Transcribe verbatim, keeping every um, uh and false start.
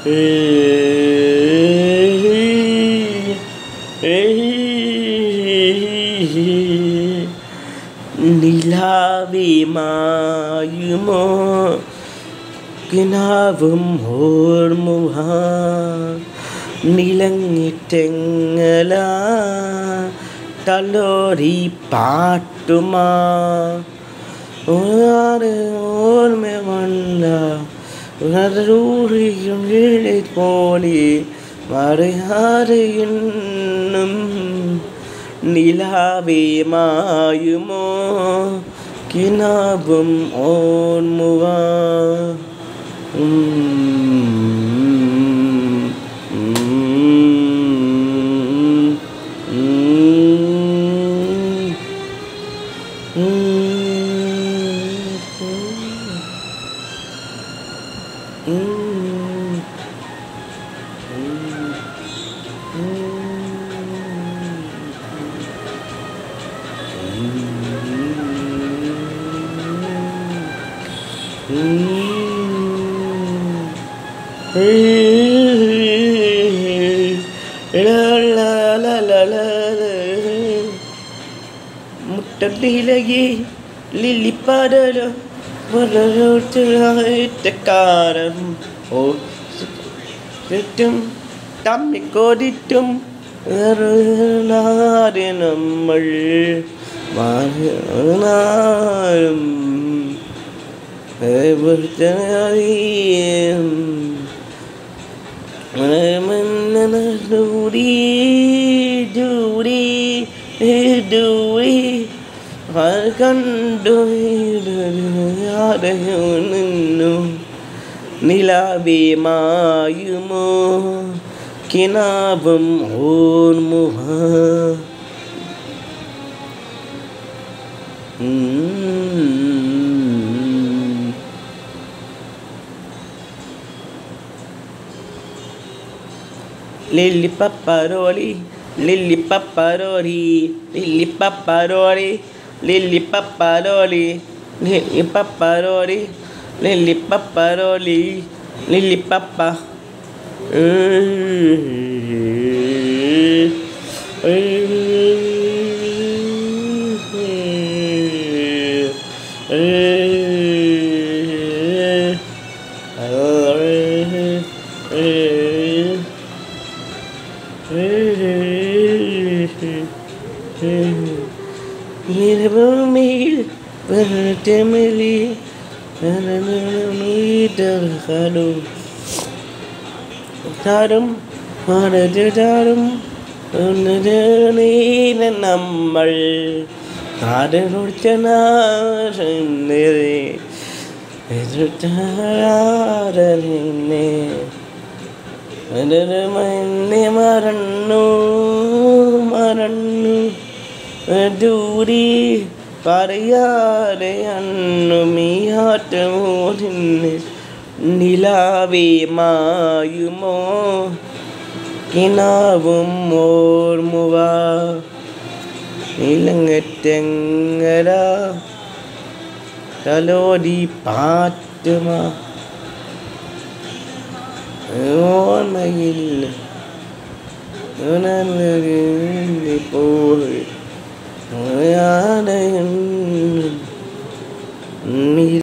നിലാവേ മായുമോ കിനാവും ഓർമുഹ നിലങ്ങിട്ടെങ്ങല തലോരി പാട്ടുമാ ഓർമ്മ വന്ന ഉണരൂറിയും പോലെ മറിയാറിയും നിലാവേ മായുമോ കിനാവും ഓർമുവ മുട്ടത്തിലകി ലില്ലിപ്പാടലോ വളരോട്ടക്കാരം ഓ ചുറ്റും തമ്മിക്കോടിറ്റും നമ്മൾ മാറും ദൂരി ദൂരി ദൂരി കണ്ടു നിന്നു നിലാവേ മായുമോ കിനാവും ഓർമുഹ ലില്ലി പപ്പരോളി ലില്ലി പപ്പരോളി ലില്ലി പപ്പരോളി ലില്ലി പപ്പരോളി ലില്ലി പപ്പരോളി ലില്ലി പപ്പരോളി ലില്ലി പപ്പ Temeli, Halo, Tarum, Tarum, Number, Tadarutana, and my name Marano, Marano, Duri. നിലാവേ മായുമോ കിനാവും ഓർമുവ നിലങ്ങറ്റെങ്ങര തലോടി പാട്ടുമ ഓർമ്മയിൽ പോയി